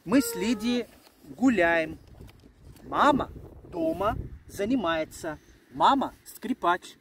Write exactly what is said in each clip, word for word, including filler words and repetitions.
Мы с Лидией гуляем. Мама дома занимается. Мама скрипач.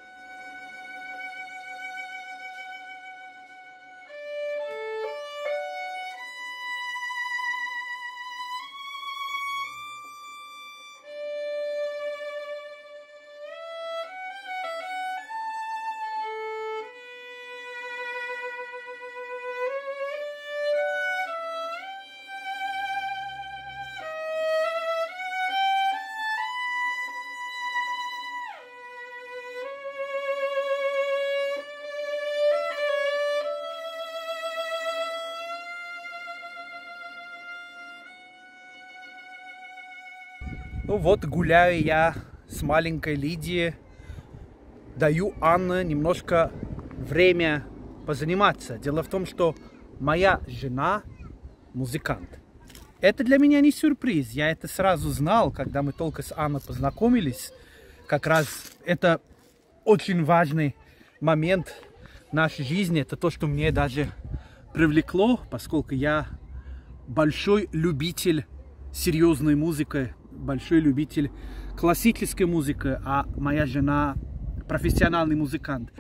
Ну вот, гуляю я с маленькой Лидией, даю Анне немножко время позаниматься. Дело в том, что моя жена музыкант. Это для меня не сюрприз, я это сразу знал, когда мы только с Анной познакомились. Как раз это очень важный момент в нашей жизни, это то, что мне даже привлекло, поскольку я большой любитель серьезной музыки, большой любитель классической музыки, а моя жена профессиональный музыкант.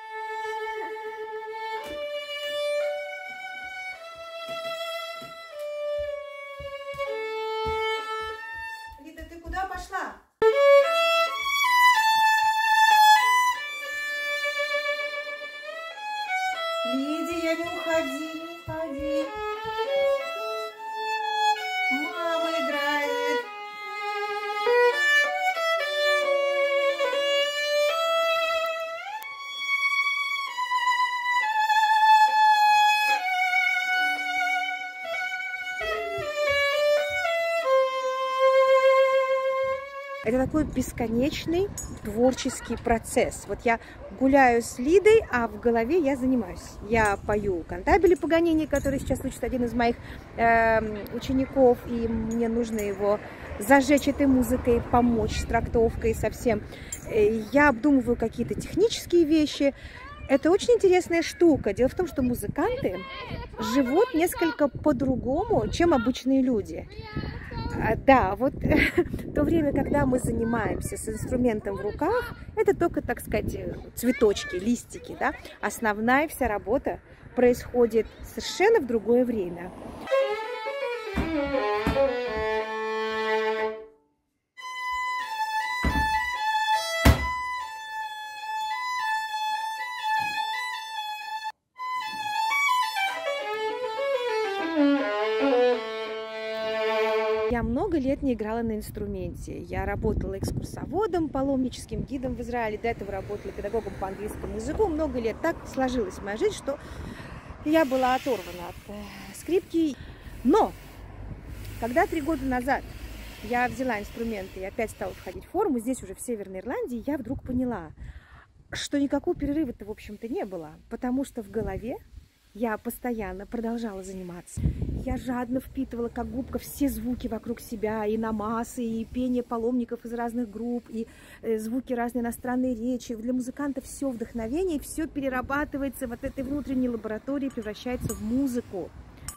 Лида, ты куда пошла? Лидия, не уходи, не уходи. Мама играет. Это такой бесконечный творческий процесс. Вот я гуляю с Лидой, а в голове я занимаюсь. Я пою кантабили Паганини, который сейчас учит один из моих э, учеников, и мне нужно его зажечь этой музыкой, помочь с трактовкой совсем. Я обдумываю какие-то технические вещи. Это очень интересная штука. Дело в том, что музыканты живут несколько по-другому, чем обычные люди. Да, вот то время, когда мы занимаемся с инструментом в руках, это только, так сказать, цветочки, листики, да? Основная вся работа происходит совершенно в другое время. Я много лет не играла на инструменте. Я работала экскурсоводом, паломническим гидом в Израиле. До этого работала педагогом по английскому языку. Много лет так сложилась моя жизнь, что я была оторвана от скрипки. Но когда три года назад я взяла инструменты и опять стала входить в форму, здесь уже в Северной Ирландии, я вдруг поняла, что никакого перерыва-то, в общем-то, не было. Потому что в голове я постоянно продолжала заниматься. Я жадно впитывала, как губка, все звуки вокруг себя, и намазы, и пение паломников из разных групп, и э, звуки разной иностранной речи. Для музыканта все вдохновение, все перерабатывается вот этой внутренней лаборатории, превращается в музыку.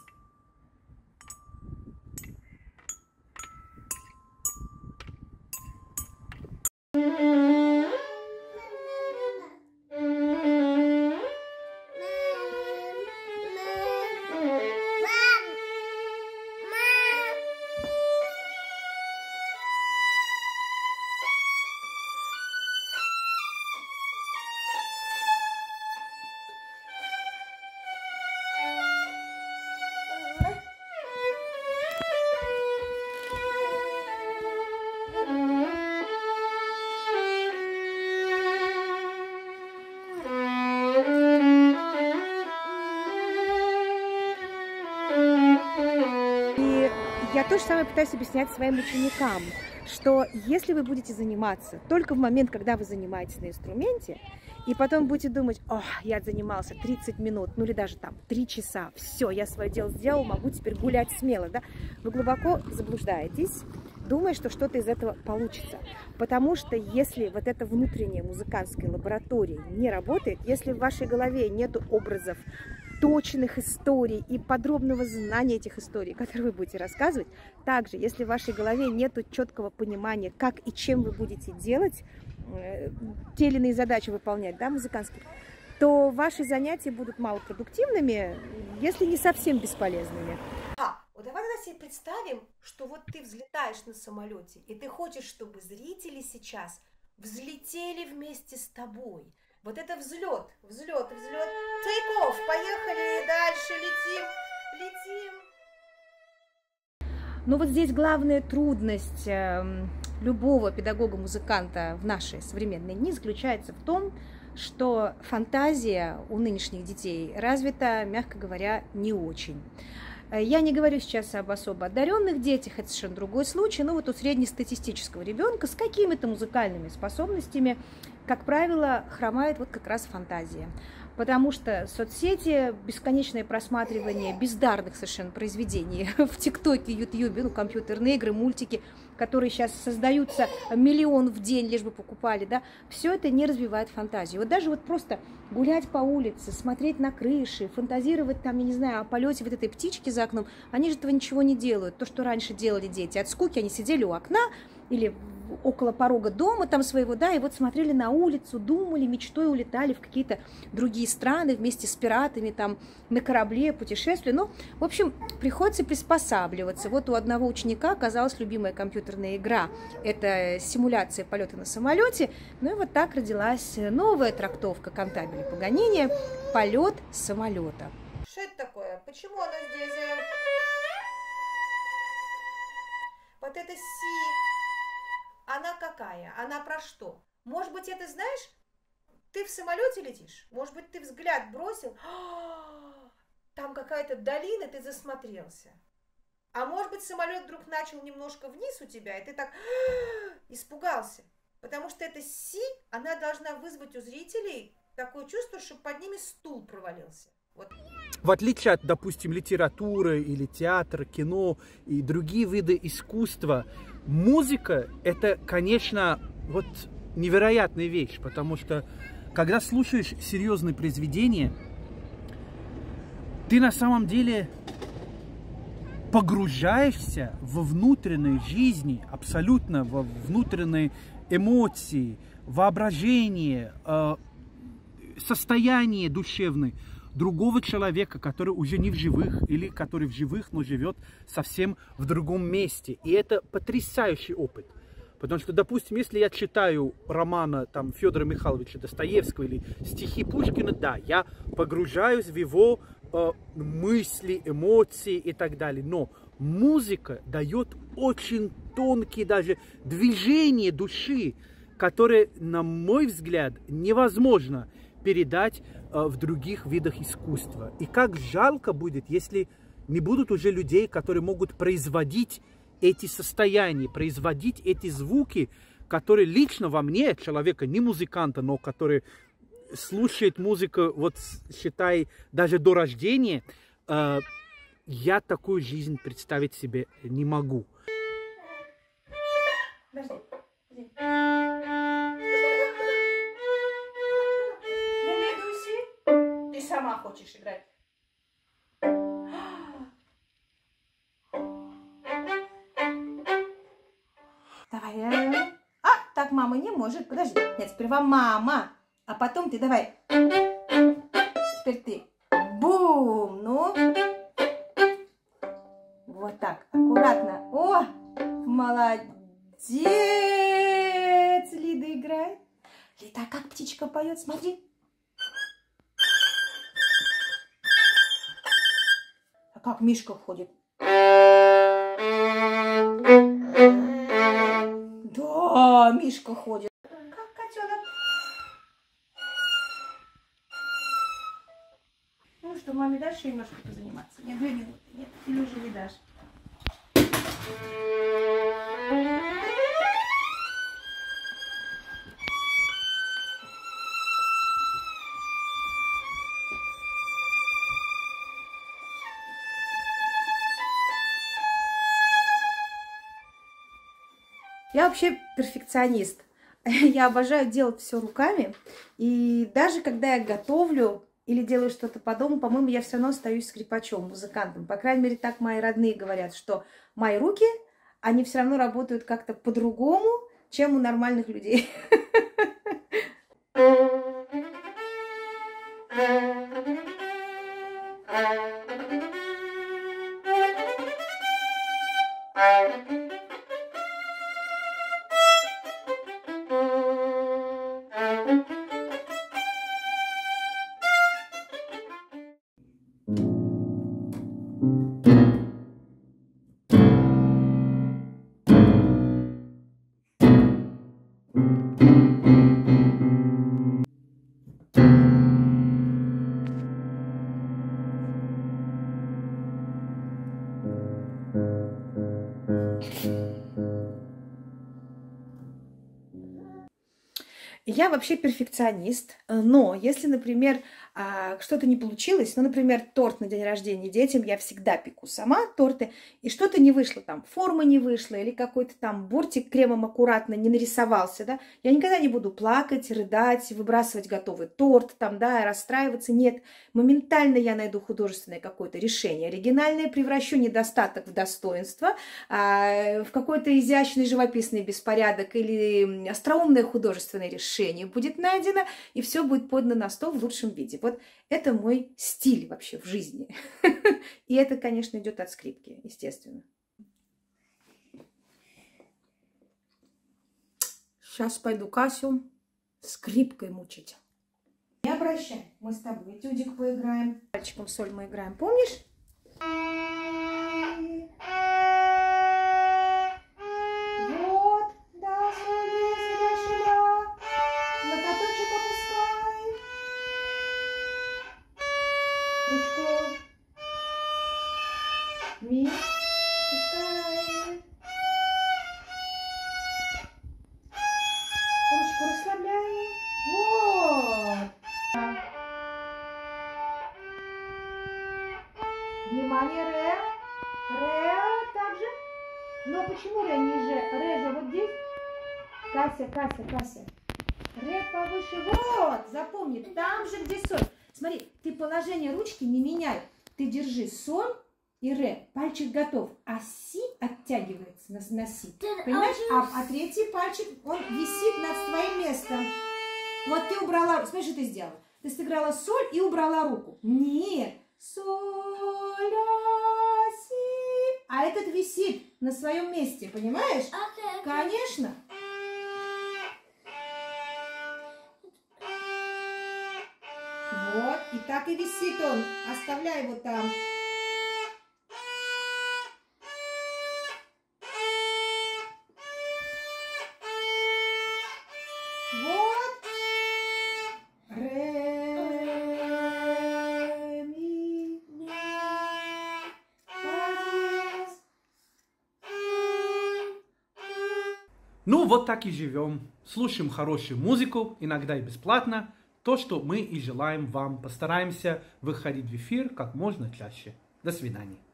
Я то же самое пытаюсь объяснять своим ученикам, что если вы будете заниматься только в момент, когда вы занимаетесь на инструменте, и потом будете думать: о, я занимался тридцать минут, ну или даже там три часа, все, я свое дело сделал, могу теперь гулять смело, да? Вы глубоко заблуждаетесь, думая, что что-то из этого получится. Потому что если вот эта внутренняя музыкантская лаборатория не работает, если в вашей голове нет образов точных историй и подробного знания этих историй, которые вы будете рассказывать. Также, если в вашей голове нет четкого понимания, как и чем вы будете делать, э, те или иные задачи выполнять, да, музыкантские, то ваши занятия будут малопродуктивными, если не совсем бесполезными. А, вот давай тогда себе представим, что вот ты взлетаешь на самолете, и ты хочешь, чтобы зрители сейчас взлетели вместе с тобой. Вот это взлет, взлет, взлет, take off, поехали, дальше летим, летим. Ну вот здесь главная трудность э, любого педагога-музыканта в наши современные дни заключается в том, что фантазия у нынешних детей развита, мягко говоря, не очень. Я не говорю сейчас об особо одаренных детях, это совершенно другой случай, но вот у среднестатистического ребенка с какими-то музыкальными способностями, как правило, хромает вот как раз фантазия. Потому что соцсети, бесконечное просматривание бездарных совершенно произведений в ТикТоке, Ютьюбе, ну, компьютерные игры, мультики, которые сейчас создаются миллион в день, лишь бы покупали, да, все это не развивает фантазию. Вот даже вот просто гулять по улице, смотреть на крыши, фантазировать там, я не знаю, о полете вот этой птички за окном, они же этого ничего не делают. То, что раньше делали дети от скуки, они сидели у окна или около порога дома там своего, да, и вот смотрели на улицу, думали, мечтой улетали в какие-то другие страны вместе с пиратами, там, на корабле, путешествия. Ну, в общем, приходится приспосабливаться. Вот у одного ученика оказалась любимая компьютерная игра. Это симуляция полета на самолете. Ну и вот так родилась новая трактовка Кантабиле Паганини «Полет самолета». Что это такое? Почему оно здесь? Вот это си. Она какая? Она про что? Может быть, это, знаешь, ты в самолете летишь? Может быть, ты взгляд бросил? Там какая-то долина, ты засмотрелся. А может быть, самолет вдруг начал немножко вниз у тебя, и ты так испугался. Потому что эта си, она должна вызвать у зрителей такое чувство, что под ними стул провалился. Вот. В отличие от, допустим, литературы или театра, кино и другие виды искусства, музыка – это, конечно, вот невероятная вещь, потому что, когда слушаешь серьезные произведения, ты на самом деле погружаешься во внутренней жизни, абсолютно во внутренние эмоции, воображение, состояние душевное другого человека, который уже не в живых, или который в живых, но живет совсем в другом месте. И это потрясающий опыт. Потому что, допустим, если я читаю романа там, Федора Михайловича Достоевского или стихи Пушкина, да, я погружаюсь в его э, мысли, эмоции и так далее. Но музыка дает очень тонкие даже движения души, которые, на мой взгляд, невозможно передать э, в других видах искусства. И как жалко будет, если не будут уже людей, которые могут производить эти состояния, производить эти звуки, которые лично во мне, человека, не музыканта, но который слушает музыку, вот считай, даже до рождения, э, я такую жизнь представить себе не могу. Подожди, подожди. Ты сама хочешь играть. Давай. А, так мама не может. Подожди. Нет, сперва мама, а потом ты давай. Теперь ты. Бум. Ну. Вот так. Аккуратно. О, молодец. Лида играет. Лида, как птичка поет? Смотри. А как Мишка ходит? Да, Мишка ходит. Как котенок. Ну что, маме дашь немножко позаниматься? Нет, две минуты. Нет, или уже не дашь? Я вообще перфекционист. Я обожаю делать все руками. И даже когда я готовлю, или делаю что-то по дому, по-моему, я все равно остаюсь скрипачом, музыкантом. По крайней мере, так мои родные говорят, что мои руки, они все равно работают как-то по-другому, чем у нормальных людей. Я вообще перфекционист, но если, например, что-то не получилось, ну, например, торт на день рождения детям, я всегда пеку сама торты, и что-то не вышло, там, форма не вышла, или какой-то там бортик кремом аккуратно не нарисовался, да, я никогда не буду плакать, рыдать, выбрасывать готовый торт, там, да, расстраиваться, нет, моментально я найду художественное какое-то решение, оригинальное, превращу недостаток в достоинство, в какой-то изящный живописный беспорядок или остроумное художественное решение будет найдено, и все будет подано на стол в лучшем виде. Вот это мой стиль вообще в жизни. И это, конечно, идет от скрипки, естественно. Сейчас пойду Касю скрипкой мучить. Не обращай, мы с тобой этюдик поиграем. Пальчиком соль мы играем, помнишь? Ми, пускай. Ручку расслабляй. Вот. Внимание, ре. Ре также. Но почему ре ниже? Ре же вот здесь. Кася, Кася, Кася. Ре повыше. Вот. Запомни, там же, где соль. Смотри, ты положение ручки не меняй. Ты держи соль и ре. Пальчик готов. А си оттягивается на, на си. Понимаешь? А, а третий пальчик, он висит над твоим местом. Вот ты убрала... Смотри, что ты сделала. Ты сыграла соль и убрала руку. Нет. Соль, ля, си. А этот висит на своем месте. Понимаешь? Okay, okay. Конечно. Вот. И так и висит он. Оставляй его там. Вот. Ре, ми, фа, диез. Ну, вот так и живем. Слушаем хорошую музыку, иногда и бесплатно. То, что мы и желаем вам. Постараемся выходить в эфир как можно чаще. До свидания.